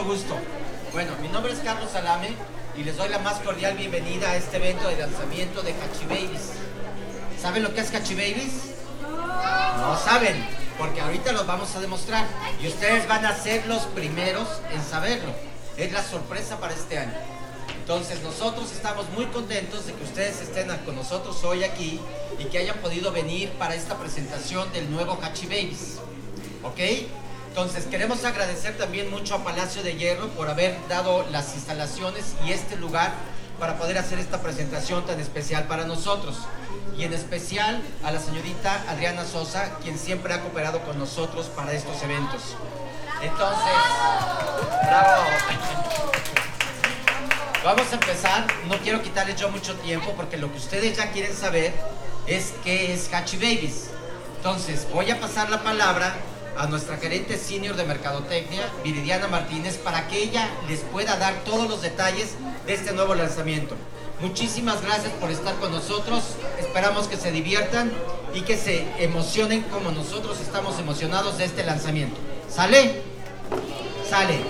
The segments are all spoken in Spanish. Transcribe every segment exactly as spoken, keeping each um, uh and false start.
gusto. Bueno, mi nombre es Carlos Salame y les doy la más cordial bienvenida a este evento de lanzamiento de Hachi Babies. ¿Saben lo que es Hachi Babies? No saben, porque ahorita los vamos a demostrar y ustedes van a ser los primeros en saberlo. Es la sorpresa para este año. Entonces nosotros estamos muy contentos de que ustedes estén con nosotros hoy aquí y que hayan podido venir para esta presentación del nuevo Hachi Babies. ¿Ok? Entonces queremos agradecer también mucho a Palacio de Hierro por haber dado las instalaciones y este lugar para poder hacer esta presentación tan especial para nosotros. Y en especial a la señorita Adriana Sosa, quien siempre ha cooperado con nosotros para estos eventos. Entonces, bravo. Vamos a empezar. No quiero quitarles yo mucho tiempo porque lo que ustedes ya quieren saber es qué es Hachi Babies. Entonces, voy a pasar la palabra a nuestra gerente senior de Mercadotecnia, Viridiana Martínez, para que ella les pueda dar todos los detalles de este nuevo lanzamiento. Muchísimas gracias por estar con nosotros. Esperamos que se diviertan y que se emocionen como nosotros estamos emocionados de este lanzamiento. ¿Sale? Sale.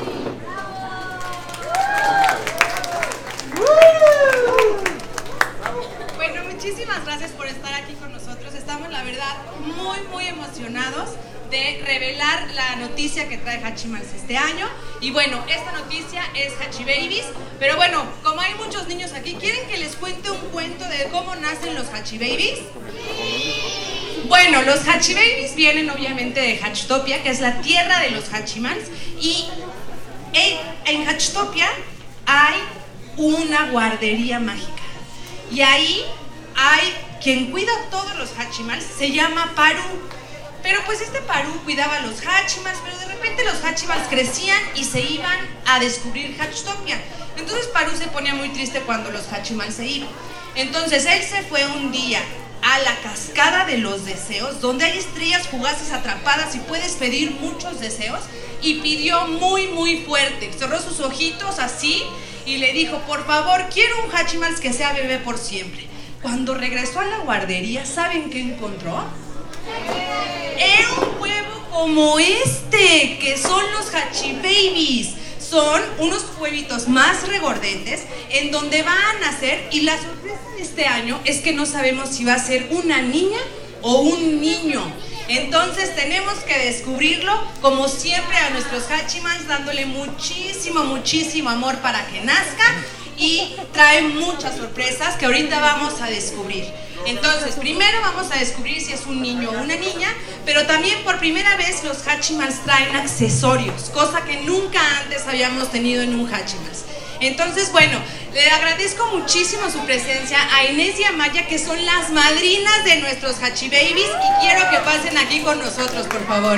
Bueno, muchísimas gracias por estar aquí con nosotros. Estamos, la verdad, muy, muy emocionados de revelar la noticia que trae Hatchimals este año. Y bueno, esta noticia es Hachi Babies. Pero bueno, como hay muchos niños aquí, ¿quieren que les cuente un cuento de cómo nacen los Hachi Babies? Bueno, los Hachi Babies vienen obviamente de Hatchtopia, que es la tierra de los Hatchimals. Y en, en Hatchtopia hay una guardería mágica. Y ahí hay quien cuida a todos los Hatchimals, se llama Paru. Pero pues este Paru cuidaba a los Hatchimals, pero de repente los Hatchimals crecían y se iban a descubrir Hatchtopia. Entonces Paru se ponía muy triste cuando los Hatchimals se iban. Entonces él se fue un día a la cascada de los deseos, donde hay estrellas fugaces atrapadas y puedes pedir muchos deseos, y pidió muy muy fuerte, cerró sus ojitos así y le dijo: por favor, quiero un Hatchimals que sea bebé por siempre. Cuando regresó a la guardería, ¿saben qué encontró? Era un huevo como este, que son los Hachi Babies. Son unos huevitos más regordetes en donde van a nacer, y la sorpresa de este año es que no sabemos si va a ser una niña o un niño. Entonces tenemos que descubrirlo, como siempre, a nuestros Hatchimals, dándole muchísimo, muchísimo amor para que nazca, y trae muchas sorpresas que ahorita vamos a descubrir. Entonces, primero vamos a descubrir si es un niño o una niña, pero también por primera vez los Hatchimals traen accesorios, cosa que nunca antes habíamos tenido en un Hatchimals. Entonces, bueno, le agradezco muchísimo su presencia a Inés y a Maya, que son las madrinas de nuestros Hachi Babies, y quiero que pasen aquí con nosotros, por favor.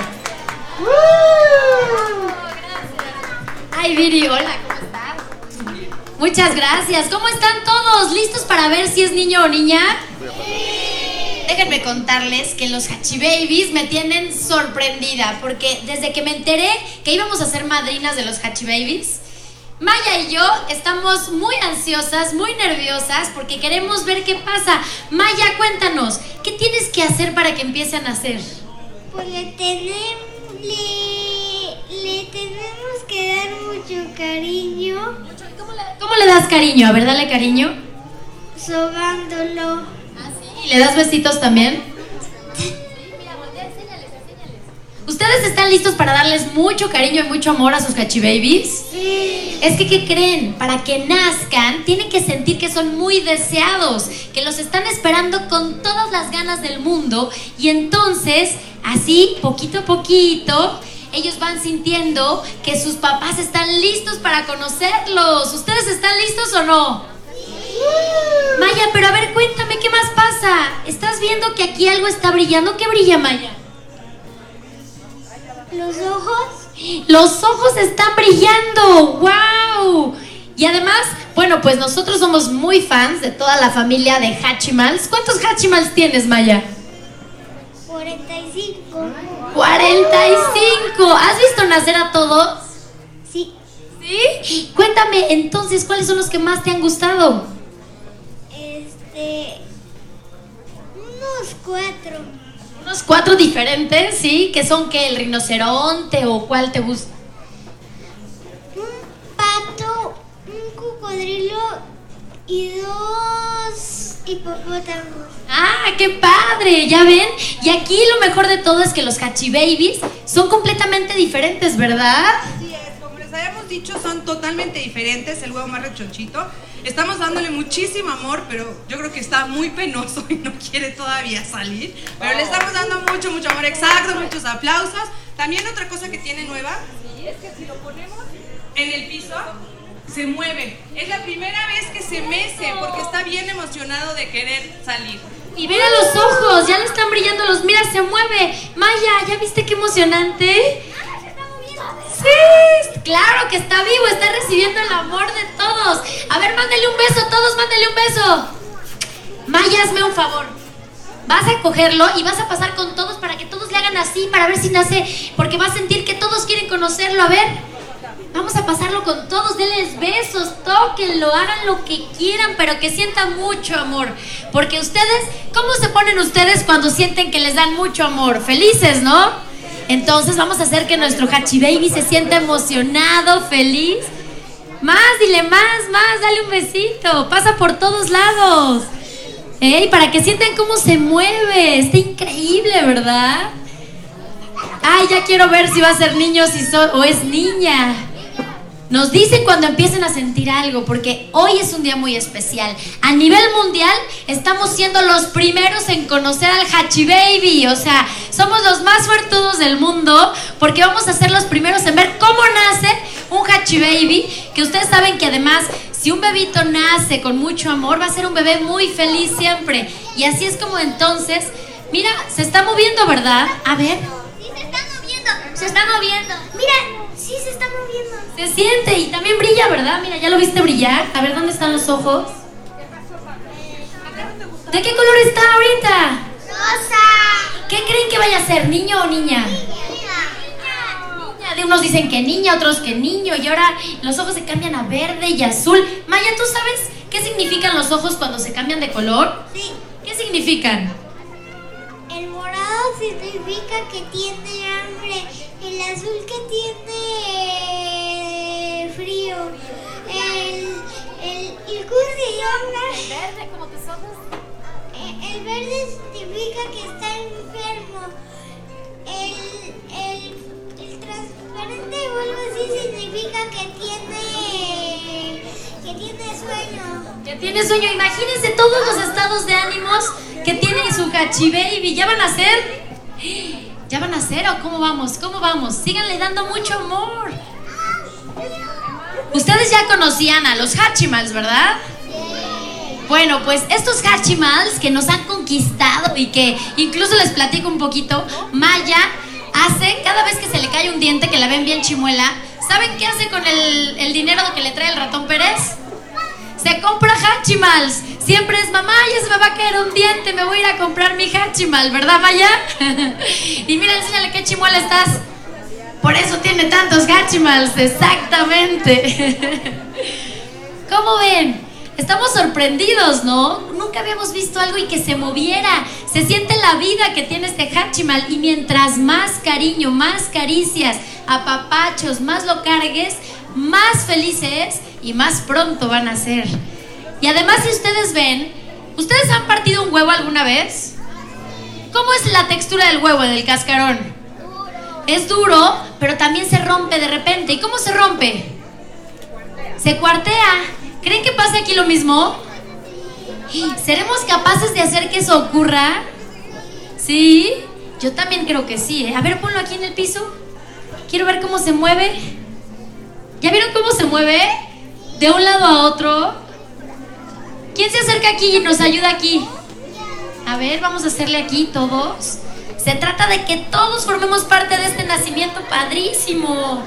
¡Uh! Ay, Viri, hola, ¿cómo estás? Muchas gracias. ¿Cómo están todos? ¿Listos para ver si es niño o niña? Sí. Déjenme contarles que los Hachi Babies me tienen sorprendida, porque desde que me enteré que íbamos a ser madrinas de los Hachi Babies, Maya y yo estamos muy ansiosas, muy nerviosas, porque queremos ver qué pasa. Maya, cuéntanos, ¿qué tienes que hacer para que empiece a nacer? Pues le tenemos, le, le tenemos que dar mucho cariño. ¿Cómo le, ¿Cómo le das cariño? A ver, dale cariño. Sobándolo. ¿Ah, sí? ¿Y le das besitos también? ¿Ustedes están listos para darles mucho cariño y mucho amor a sus Hachi Babies? Sí. Es que, ¿qué creen? Para que nazcan, tienen que sentir que son muy deseados, que los están esperando con todas las ganas del mundo, y entonces, así, poquito a poquito, ellos van sintiendo que sus papás están listos para conocerlos. ¿Ustedes están listos o no? Sí. Maya, pero a ver, cuéntame, ¿qué más pasa? ¿Estás viendo que aquí algo está brillando? ¿Qué brilla, Maya? ¿Los ojos? ¡Los ojos están brillando! ¡Wow! Y además, bueno, pues nosotros somos muy fans de toda la familia de Hatchimals. ¿Cuántos Hatchimals tienes, Maya? cuarenta y cinco. ¡cuarenta y cinco! ¿Has visto nacer a todos? Sí. ¿Sí? Cuéntame, entonces, ¿cuáles son los que más te han gustado? Este... Unos cuatro. Unos cuatro diferentes, ¿sí? ¿Que son qué? ¿El rinoceronte o cuál te gusta? Un y dos hipopótamos. ¡Ah, qué padre! ¿Ya ven? Y aquí lo mejor de todo es que los Hachi Babies son completamente diferentes, ¿verdad? Así es, como les habíamos dicho, son totalmente diferentes. El huevo más rechonchito. Estamos dándole muchísimo amor, pero yo creo que está muy penoso y no quiere todavía salir. Pero le estamos dando mucho, mucho amor. Exacto, muchos aplausos. También otra cosa que tiene nueva es que si lo ponemos en el piso, se mueve. Es la primera vez que se mece porque está bien emocionado de querer salir. Y mira los ojos, ya le están brillando los... Mira, se mueve. Maya, ¿ya viste qué emocionante? Sí, claro que está vivo, está recibiendo el amor de todos. A ver, mándale un beso, todos mándale un beso. Maya, hazme un favor. Vas a cogerlo y vas a pasar con todos para que todos le hagan así, para ver si nace, porque va a sentir que todos quieren conocerlo. A ver, vamos a pasarlo con todos, denles besos, tóquenlo, hagan lo que quieran, pero que sientan mucho amor. Porque ustedes, ¿cómo se ponen ustedes cuando sienten que les dan mucho amor? Felices, ¿no? Entonces vamos a hacer que nuestro Hachi Baby se sienta emocionado, feliz. Más, dile más, más, dale un besito. Pasa por todos lados. Ey, para que sientan cómo se mueve. Está increíble, ¿verdad? Ay, ya quiero ver si va a ser niño si so o es niña. Nos dicen cuando empiecen a sentir algo, porque hoy es un día muy especial. A nivel mundial estamos siendo los primeros en conocer al Hachi Baby. O sea, somos los más suertudos del mundo, porque vamos a ser los primeros en ver cómo nace un Hachi Baby. Que ustedes saben que además, si un bebito nace con mucho amor, va a ser un bebé muy feliz siempre. Y así es como entonces, mira, se está moviendo, ¿verdad? A ver. Sí, se está moviendo. Se está moviendo. Mira, sí se está moviendo. Se siente y también brilla, ¿verdad? Mira, ¿ya lo viste brillar? A ver, ¿dónde están los ojos? ¿De qué color está ahorita? Rosa. ¿Qué creen que vaya a ser, niño o niña? Niña. De unos dicen que niña, otros que niño, y ahora los ojos se cambian a verde y azul. Maya, ¿tú sabes qué significan los ojos cuando se cambian de color? Sí. ¿Qué significan? El morado significa que tiene hambre. El azul que tiene frío. El, el, el ¿cómo se llama? El verde, como tus ojos. El, el verde significa que está enfermo. El, el, el transparente o algo así significa que tiene, que tiene sueño. Que tiene sueño. Imagínense todos los estados de ánimos que tiene su Hachi Baby. ¿Ya van a ser? ¿Ya van a ser o cómo vamos? ¿Cómo vamos? Síganle dando mucho amor. Ustedes ya conocían a los Hachimals, ¿verdad? Bueno, pues estos Hachimals que nos han conquistado y que incluso les platico un poquito, Maya hace, cada vez que se le cae un diente, que la ven bien chimuela, ¿saben qué hace con el, el dinero que le trae el ratón Pérez? Se compra Hachimals. Siempre es, mamá, ya se me va a caer un diente, me voy a ir a comprar mi Hachimal, ¿verdad, Maya? Y mira, enséñale qué chimuela estás. Por eso tiene tantos Hachimals, exactamente. ¿Cómo ven? Estamos sorprendidos, ¿no? Nunca habíamos visto algo y que se moviera. Se siente la vida que tiene este Hachimal. Y mientras más cariño, más caricias, apapachos, más lo cargues, más felices y más pronto van a ser. Y además, si ustedes ven, ¿ustedes han partido un huevo alguna vez? ¿Cómo es la textura del huevo, del cascarón? Duro. Es duro, pero también se rompe de repente. ¿Y cómo se rompe? Se cuartea. ¿Creen que pase aquí lo mismo? ¿Seremos capaces de hacer que eso ocurra? ¿Sí? Yo también creo que sí, ¿eh? A ver, ponlo aquí en el piso. Quiero ver cómo se mueve. ¿Ya vieron cómo se mueve? De un lado a otro. ¿Quién se acerca aquí y nos ayuda aquí? A ver, vamos a hacerle aquí todos. Se trata de que todos formemos parte de este nacimiento padrísimo.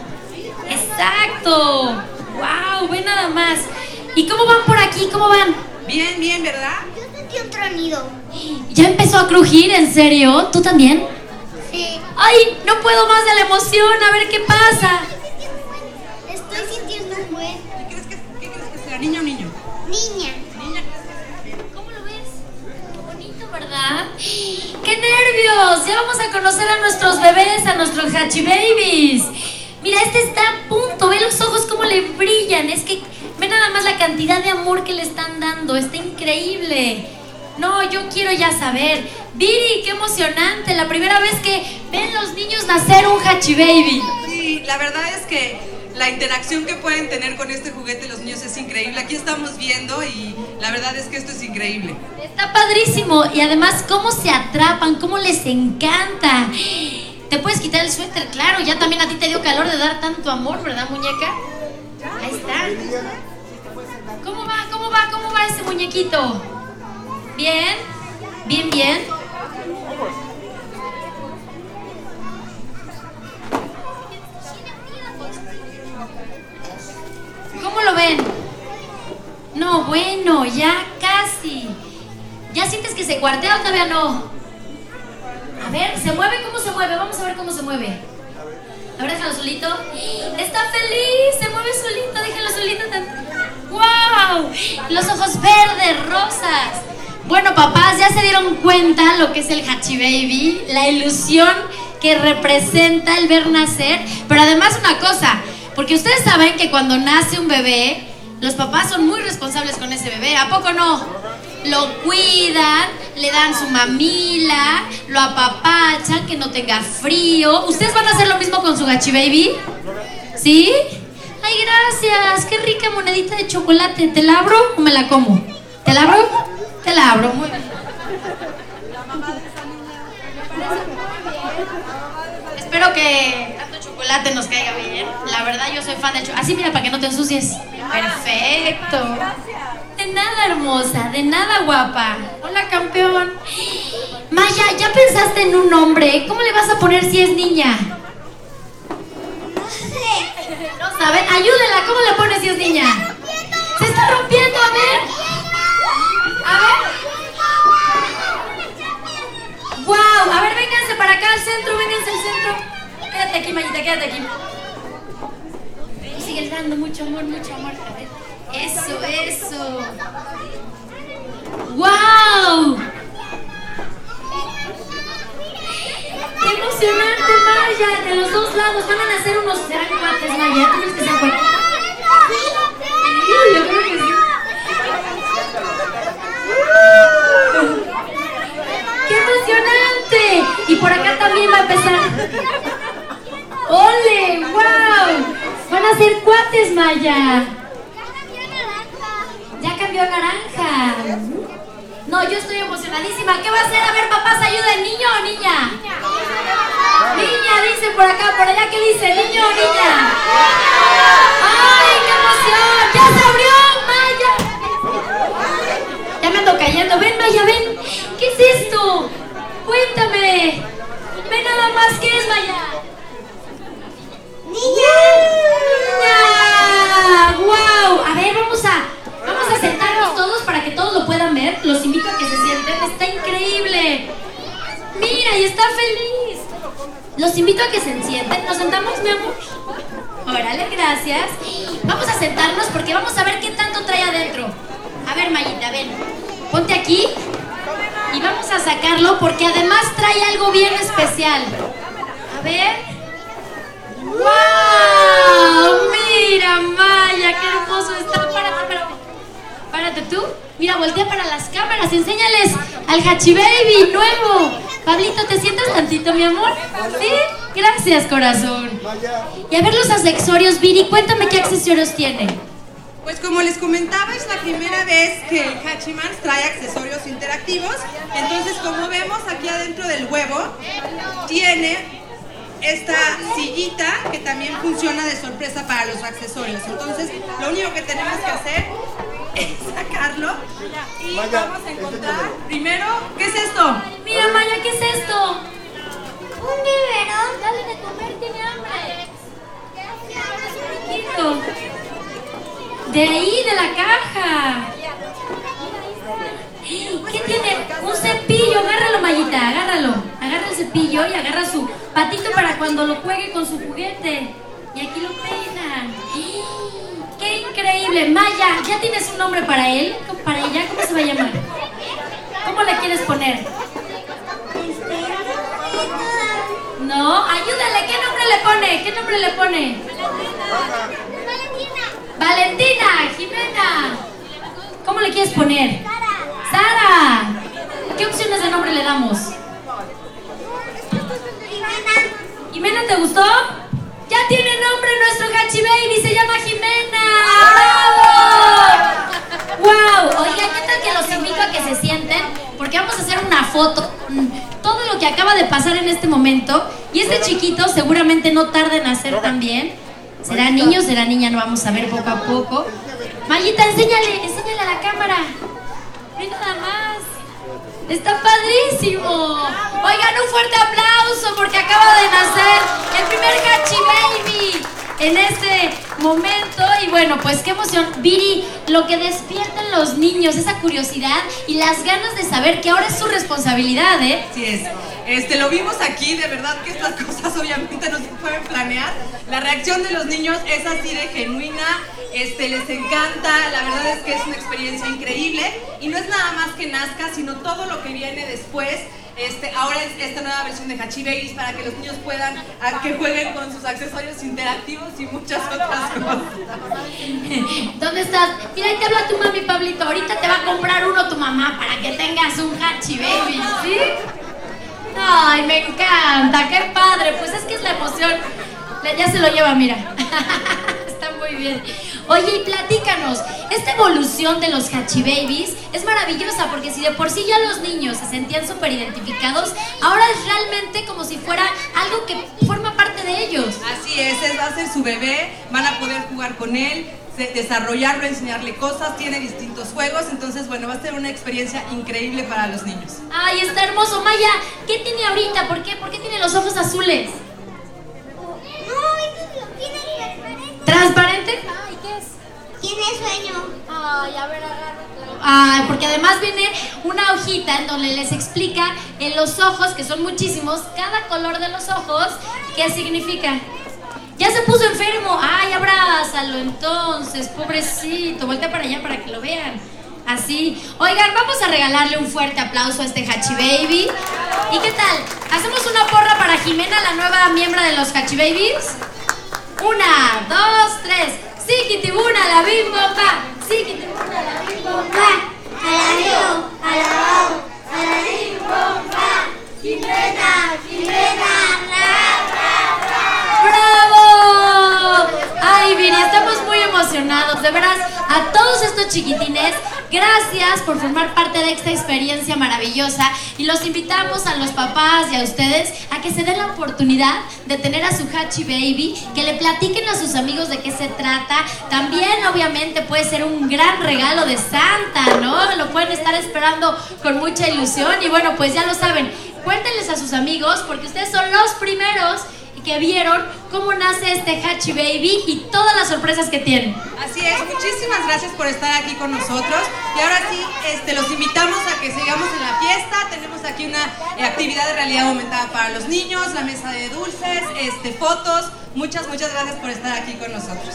Exacto. Wow, ve nada más. ¿Y cómo van por aquí? ¿Cómo van? Bien, bien, ¿verdad? Yo sentí un tronido. ¿Ya empezó a crujir? ¿En serio? ¿Tú también? Sí. ¡Ay! No puedo más de la emoción. A ver qué pasa. Estoy sintiendo un buen. ¿Qué crees que, qué crees que sea, niño o niño? Niña. Niña. ¿Cómo lo ves? Bonito, ¿verdad? ¡Qué nervios! Ya vamos a conocer a nuestros bebés, a nuestros Hachi Babies. Mira, este está a punto. Ve los ojos cómo le brillan. Es que ve nada más la la cantidad de amor que le están dando, está increíble. No, yo quiero ya saber. Viri, qué emocionante, la primera vez que ven los niños nacer un Hachi Baby. Sí, la verdad es que la interacción que pueden tener con este juguete los niños es increíble. Aquí estamos viendo y la verdad es que esto es increíble. Está padrísimo y además cómo se atrapan, cómo les encanta. Te puedes quitar el suéter, claro, ya también a ti te dio calor de dar tanto amor, ¿verdad, muñeca? Ahí está. ¿Cómo va? ¿Cómo va? ¿Cómo va ese muñequito? Bien, bien, bien. ¿Cómo lo ven? No, bueno, ya casi. ¿Ya sientes que se cuartea o todavía no? A ver, ¿se mueve? ¿Cómo se mueve? Vamos a ver cómo se mueve. A ver, déjalo solito. ¡Está feliz! Se mueve solito, déjalo solito. ¡Wow! Los ojos verdes, rosas. Bueno, papás, ya se dieron cuenta lo que es el Hachi Baby, la ilusión que representa el ver nacer. Pero además una cosa, porque ustedes saben que cuando nace un bebé, los papás son muy responsables con ese bebé, ¿a poco no? Lo cuidan, le dan su mamila, lo apapachan, que no tenga frío. ¿Ustedes van a hacer lo mismo con su Hachi Baby? ¿Sí? Ay, gracias, qué rica monedita de chocolate. ¿Te la abro o me la como? ¿Te la abro? Te la abro, muy bien. Espero que tanto chocolate nos caiga bien. La verdad, yo soy fan de chocolate. Así, mira, para que no te ensucies. Perfecto. De nada, hermosa, de nada, guapa. Hola, campeón. Maya, ¿ya pensaste en un nombre? ¿Cómo le vas a poner si es niña? No sé. ¿No saben? Ayúdenla, ¿cómo le pones si es niña? Se está rompiendo, a ver. A ver. Wow, a ver, vénganse para acá al centro, vénganse al centro. Quédate aquí, Mayita, quédate aquí. Sigue dando mucho amor, mucho amor. A ver. Eso, eso. ¡Wow! ¡Qué emocionante, Maya! De los dos lados van a nacer unos... ¿Serán cuates, Maya? ¿Tú crees que sean cuates? Sí, yo creo que sí. ¡Qué emocionante! Y por acá también va a empezar. ¡Ole! ¡Wow! Van a ser cuates, Maya. Ya cambió a naranja. No, yo estoy emocionadísima. ¿Qué va a hacer? A ver, papás, ¿ayuda, niño o niña? Niña, dice por acá, por allá, ¿qué dice? ¿Niño o niña? ¡Ay, qué emoción! ¡Ya se abrió, Maya! Ya me ando cayendo. Ven, Maya, ven. ¿Qué es esto? Cuéntame. Ve nada más, ¿qué es, Maya? ¡Niña! ¡Niña! ¡Wow! A ver, vamos a... Vamos a sentarnos todos para que todos lo puedan ver. Los invito a que se sienten. Está increíble. Mira, y está feliz. Los invito a que se sienten. ¿Nos sentamos, mi amor? Órale, gracias. Vamos a sentarnos porque vamos a ver qué tanto trae adentro. A ver, Mayita, ven. Ponte aquí. Y vamos a sacarlo porque además trae algo bien especial. A ver. ¡Wow! Mira, Maya, qué hermoso está. Párate, párate. Párate tú. Mira, voltea para las cámaras. Enséñales al Hachi Baby nuevo. Pablito, ¿te sientas tantito, mi amor? ¿Sí? Gracias, corazón. Y a ver los accesorios, Viri. Cuéntame qué accesorios tiene. Pues como les comentaba, es la primera vez que el Hatchimals trae accesorios interactivos. Entonces, como vemos aquí adentro del huevo, tiene esta sillita que también funciona de sorpresa para los accesorios. Entonces, lo único que tenemos que hacer es sacarlo y Maya, vamos a encontrar primero, ¿qué es esto? Mira, Maya, ¿qué es esto? Un biberón. Dale de comer, tiene hambre. Chiquito. De ahí, de la caja. ¿Qué tiene? Un cepillo. Agárralo, Mayita, agárralo. Agarra el cepillo y agarra su patito para cuando lo juegue con su juguete. Y aquí lo peinan. ¡Qué increíble! Maya, ¿ya tienes un nombre para él? ¿Para ella? ¿Cómo se va a llamar? ¿Cómo le quieres poner? No, ayúdale. ¿Qué nombre le pone? ¿Qué nombre le pone? Valentina. Valentina, Jimena. ¿Cómo le quieres poner? Sara. ¿Qué opciones de nombre le damos? ¿Jimena te gustó? ¡Ya tiene nombre nuestro Hachi Baby! ¡Se llama Jimena! ¡Bravo! ¡Wow! Oigan, ¿qué tal que los invito a que se sienten? Porque vamos a hacer una foto. Todo lo que acaba de pasar en este momento. Y este chiquito seguramente no tarda en hacer también. ¿Será niño o será niña? Lo vamos a ver poco a poco. Mayita, enséñale, enséñale a la cámara. Mira nada más. ¡Está padrísimo! Oigan, un fuerte aplauso porque acaba de nacer el primer Hachi Baby en este momento. Y bueno, pues qué emoción. Viri, lo que despiertan los niños, esa curiosidad y las ganas de saber que ahora es su responsabilidad, ¿eh? Así es. Este, lo vimos aquí, de verdad que estas cosas obviamente no se pueden planear. La reacción de los niños es así de genuina, este, les encanta, la verdad es que es una experiencia increíble y no es nada más que nazca, sino todo lo que viene después. Este, ahora es esta nueva versión de Hachi Babies para que los niños puedan, a, que jueguen con sus accesorios interactivos y muchas otras cosas. ¿Dónde estás? Mira, ahí te habla tu mami, Pablito. Ahorita te va a comprar uno tu mamá para que tengas un Hachi Baby, ¿sí? Ay, me encanta, qué padre. Pues es que es la emoción. Ya se lo lleva, mira. Está muy bien. Oye, y platícanos, esta evolución de los Hachi Babies es maravillosa porque si de por sí ya los niños se sentían súper identificados, ahora es realmente como si fuera algo que forma parte de ellos. Así es, es va a ser su bebé, van a poder jugar con él, desarrollarlo, enseñarle cosas, tiene distintos juegos, entonces bueno, va a ser una experiencia increíble para los niños. Ay, está hermoso. Maya, ¿qué tiene ahorita? ¿Por qué? ¿Por qué tiene los ojos azules? No, eso lo tiene transparente. ¿Transparente? Ay, ¿qué es? Tiene sueño. Ay, a ver, agárrate. Ay, porque además viene una hojita en donde les explica en los ojos, que son muchísimos, cada color de los ojos, qué significa. Ya se puso enfermo. Ay, abrázalo entonces, pobrecito. Voltea para allá para que lo vean. Así. Oigan, vamos a regalarle un fuerte aplauso a este Hachi Baby. ¿Y qué tal? ¿Hacemos una porra para Jimena, la nueva miembro de los Hachi Babies? Una, dos, tres. Siquitibuna la bim bomba. Siquitibuna la bim bomba. Alabío, alabao, alabim bomba. Jimena, Jimena, ra, ra, ra. ¡Bravo! Ay, Viri, estamos muy emocionados. De veras, a todos estos chiquitines, gracias por formar parte de esta experiencia maravillosa. Y los invitamos a los papás y a ustedes a que se den la oportunidad de tener a su Hachi Baby, que le platiquen a sus amigos de qué se trata. También, obviamente, puede ser un gran regalo de Santa, ¿no? Lo pueden estar esperando con mucha ilusión. Y bueno, pues ya lo saben, cuéntenles a sus amigos porque ustedes son los primeros que vieron cómo nace este Hachi Baby y todas las sorpresas que tiene. Así es, muchísimas gracias por estar aquí con nosotros y ahora sí, este, los invitamos a que sigamos en la fiesta. Tenemos aquí una eh, actividad de realidad aumentada para los niños, la mesa de dulces, este, fotos. Muchas, muchas gracias por estar aquí con nosotros.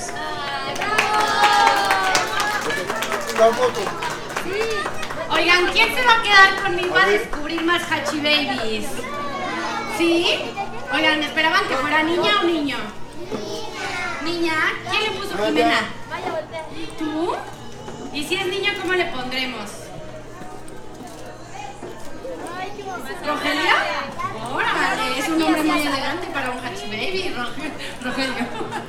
Oigan, ¿quién se va a quedar conmigo a descubrir más Hachi Babies? ¿Sí? Oigan, ¿esperaban que fuera niña o niño? ¿Niña? ¿Quién le puso Jimena? ¿Tú? ¿Y si es niño, cómo le pondremos? ¿Rogelio? ¡Órale! Es un nombre muy elegante para un Hachi Baby, Rogelio.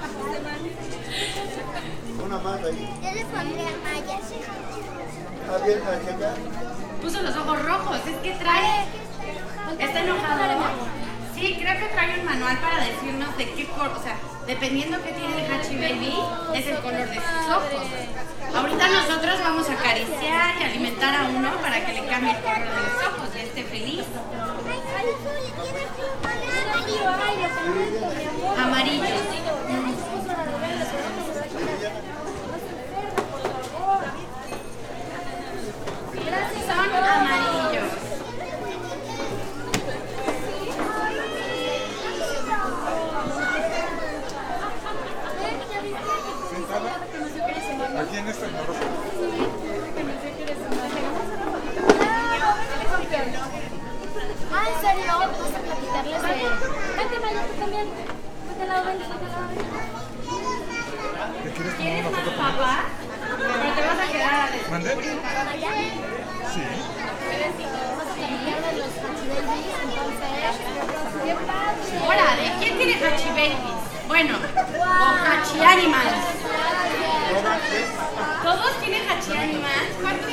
Una más ahí. Yo le pondría Maya. ¿Está bien hacia acá? Puso los ojos rojos, es que trae... Está enojado. Sí, creo que trae un manual para decirnos de qué color, o sea, dependiendo qué tiene el Hachi Baby, es el color de sus ojos. Ahorita nosotros vamos a acariciar y alimentar a uno para que le cambie el color de los ojos y esté feliz. Amarillo. Son amarillos. Aquí en este rojo. Ah, ¿en serio? Vamos a platicarles de... Vente, Maya, tú también. Vente al lado, vente, vente al lado. ¿Te quieres tomar ¿Quieres una más foto con papá? Pero te vas a quedar a descubrir. ¿Mande? Sí. Órale, ¿quién tiene Hachi Babies? Bueno, o Hachi Animals. ¿Todos tienen Hachi Animals? ¿Cuántos